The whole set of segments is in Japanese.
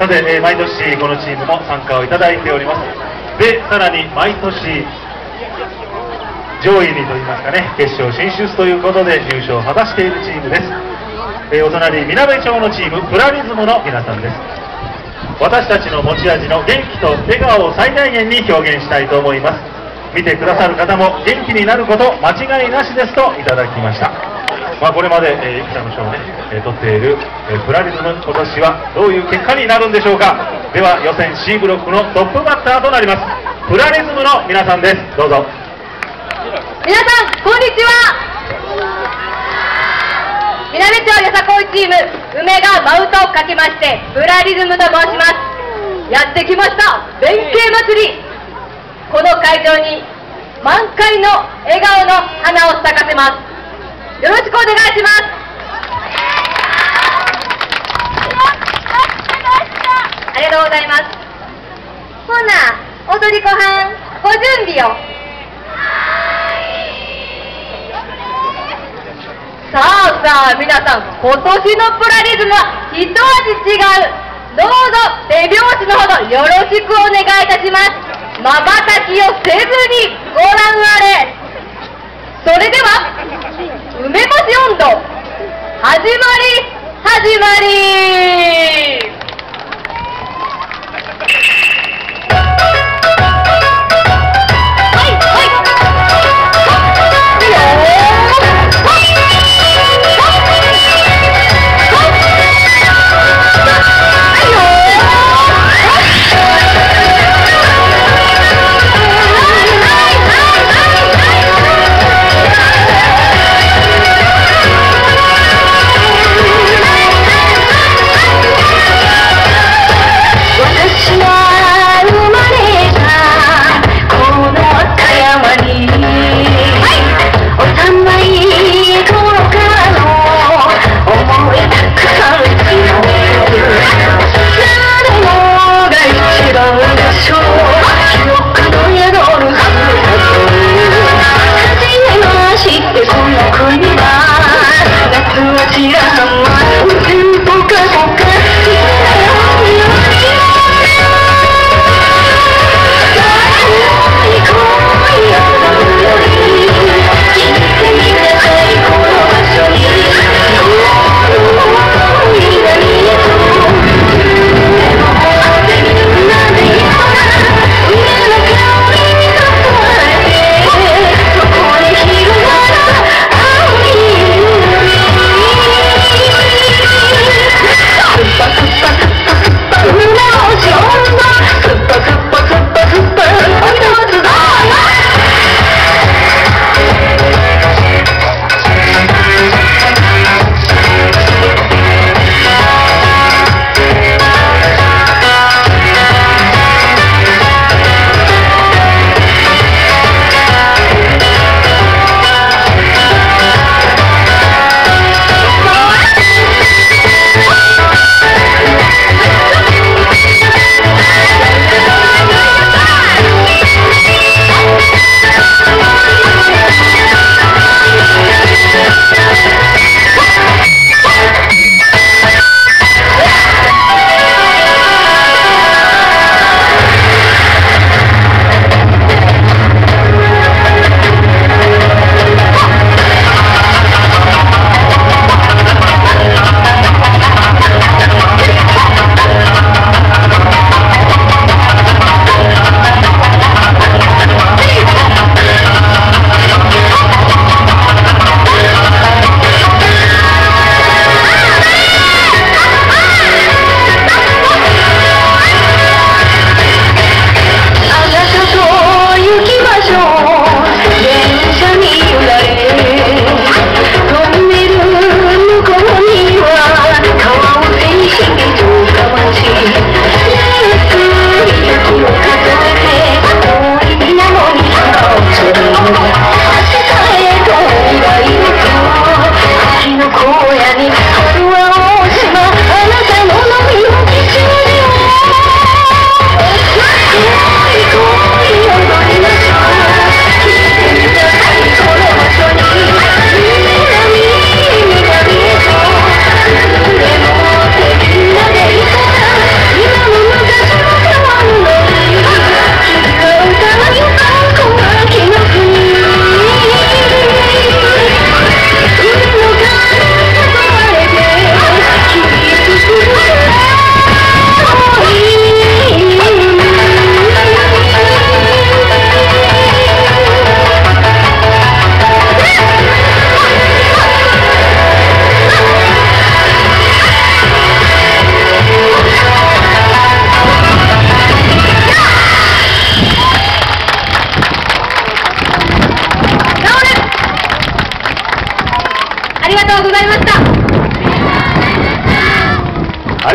さて、毎年このチームも参加をいただいております。で、さらに毎年上位にといいますかね、決勝進出ということで入賞を果たしているチームです。お隣、みなべ町のチームプラリズムの皆さんです。私たちの持ち味の元気と笑顔を最大限に表現したいと思います。見てくださる方も元気になること間違いなしですといただきました。これまでいくつかの賞をね取っているプラリズム、今年はどういう結果になるんでしょうか。では予選 C ブロックのトップバッターとなりますプラリズムの皆さんです。どうぞ。 皆さんこんにちは。みなべ町よさこいチーム梅が真歌をかけましてプラリズムと申します。やってきました弁慶祭り。この会場に満開の笑顔の花を咲かせます。よろしくお願いします。ありがとうございます。ほな踊り子はんご準備を。さあ皆さん、今年のプラリズムは一味違う。どうぞ手拍子のほどよろしくお願いいたします。まばたきをせずにご覧あれ。それでは梅干し音頭始まり。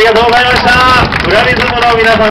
がとうございました。プラリズムの皆さん